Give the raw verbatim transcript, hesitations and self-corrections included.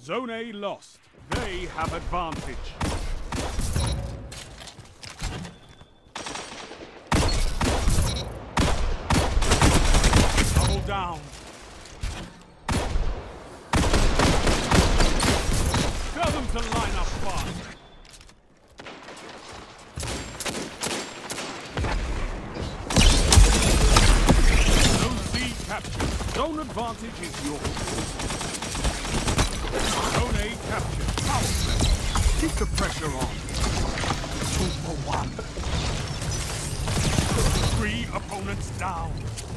Zone A lost. They have advantage. Double down. Tell them to line up fast. Zone C captured. Zone advantage is yours. Zone A captured. Power play. Keep the pressure on. Two for one. Three opponents down.